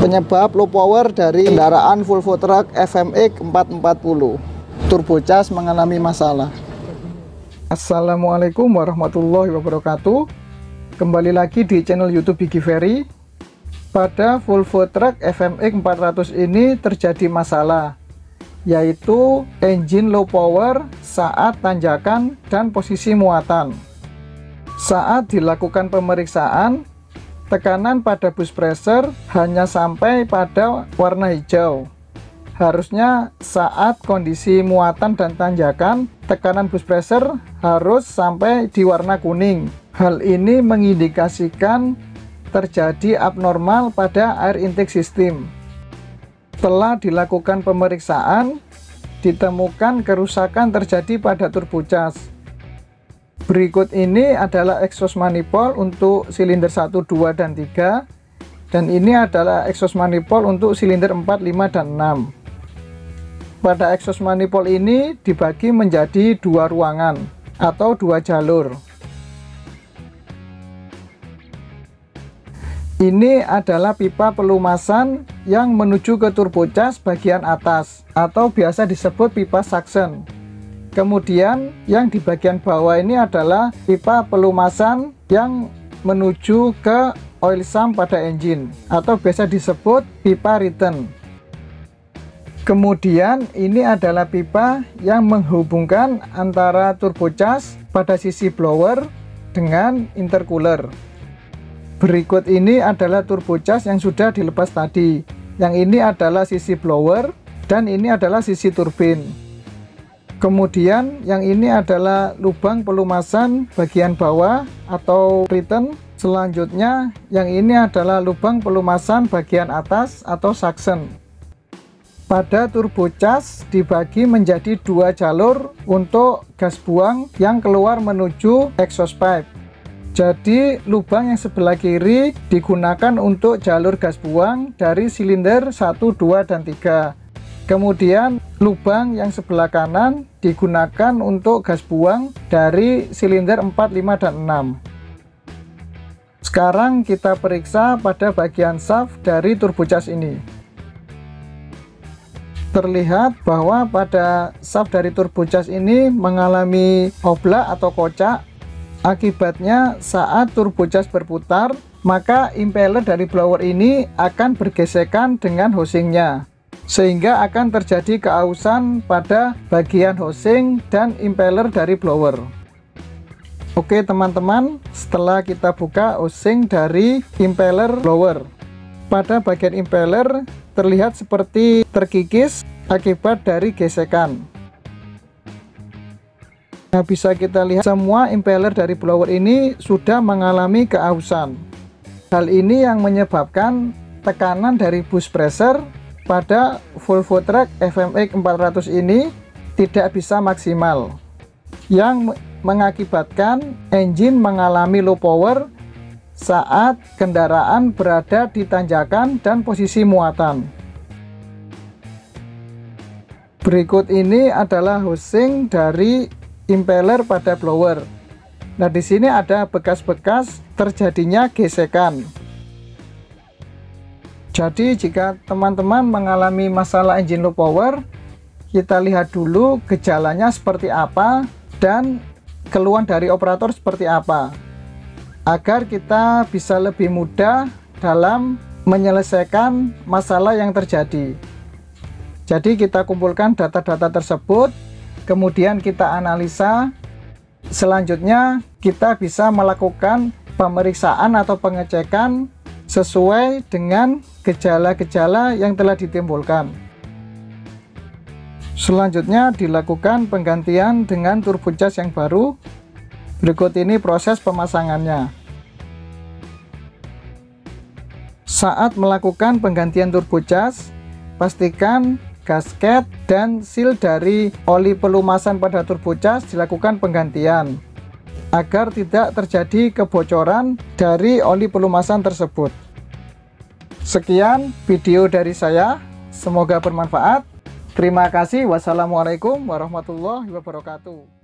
Penyebab low power dari kendaraan Volvo Truck FMX 440. Turbocharge mengalami masalah. Assalamualaikum warahmatullahi wabarakatuh. Kembali lagi di channel YouTube Gigi Ferry. Pada Volvo Truck FMX 400 ini terjadi masalah, yaitu engine low power saat tanjakan dan posisi muatan. Saat dilakukan pemeriksaan, tekanan pada bus pressure hanya sampai pada warna hijau. Harusnya saat kondisi muatan dan tanjakan, tekanan bus pressure harus sampai di warna kuning. Hal ini mengindikasikan terjadi abnormal pada air intake system. Setelah dilakukan pemeriksaan, ditemukan kerusakan terjadi pada turbocharge. Berikut ini adalah exhaust manifold untuk silinder 1, 2, dan 3, dan ini adalah exhaust manifold untuk silinder 4, 5, dan 6. Pada exhaust manifold ini dibagi menjadi dua ruangan atau dua jalur. Ini adalah pipa pelumasan yang menuju ke turbocharge bagian atas atau biasa disebut pipa suction. Kemudian yang di bagian bawah ini adalah pipa pelumasan yang menuju ke oil sump pada engine atau biasa disebut pipa return. Kemudian ini adalah pipa yang menghubungkan antara turbocharge pada sisi blower dengan intercooler. Berikut ini adalah turbocharge yang sudah dilepas tadi. Yang ini adalah sisi blower dan ini adalah sisi turbin. Kemudian yang ini adalah lubang pelumasan bagian bawah atau return. Selanjutnya yang ini adalah lubang pelumasan bagian atas atau suction. Pada turbocharge dibagi menjadi dua jalur untuk gas buang yang keluar menuju exhaust pipe. Jadi lubang yang sebelah kiri digunakan untuk jalur gas buang dari silinder 1, 2, dan 3. Kemudian lubang yang sebelah kanan digunakan untuk gas buang dari silinder 4, 5, dan 6. Sekarang kita periksa pada bagian shaft dari turbocharge ini. Terlihat bahwa pada shaft dari turbocharge ini mengalami oblak atau kocak. Akibatnya saat turbocharge berputar, maka impeller dari blower ini akan bergesekan dengan housingnya, sehingga akan terjadi keausan pada bagian housing dan impeller dari blower. Oke teman-teman, setelah kita buka housing dari impeller blower, pada bagian impeller terlihat seperti terkikis akibat dari gesekan. Nah, bisa kita lihat semua impeller dari blower ini sudah mengalami keausan. Hal ini yang menyebabkan tekanan dari bus pressure pada Volvo Truck FMX 400 ini tidak bisa maksimal, yang mengakibatkan engine mengalami low power saat kendaraan berada di tanjakan dan posisi muatan. Berikut ini adalah housing dari impeller pada blower. Nah, di sini ada bekas-bekas terjadinya gesekan. Jadi jika teman-teman mengalami masalah engine low power, kita lihat dulu gejalanya seperti apa dan keluhan dari operator seperti apa, agar kita bisa lebih mudah dalam menyelesaikan masalah yang terjadi. Jadi kita kumpulkan data-data tersebut, kemudian kita analisa. Selanjutnya kita bisa melakukan pemeriksaan atau pengecekan sesuai dengan gejala-gejala yang telah ditimbulkan. Selanjutnya dilakukan penggantian dengan turbocharge yang baru. Berikut ini proses pemasangannya. Saat melakukan penggantian turbocharge, pastikan gasket dan seal dari oli pelumasan pada turbocharge dilakukan penggantian agar tidak terjadi kebocoran dari oli pelumasan tersebut. Sekian video dari saya, semoga bermanfaat. Terima kasih. Wassalamualaikum warahmatullahi wabarakatuh.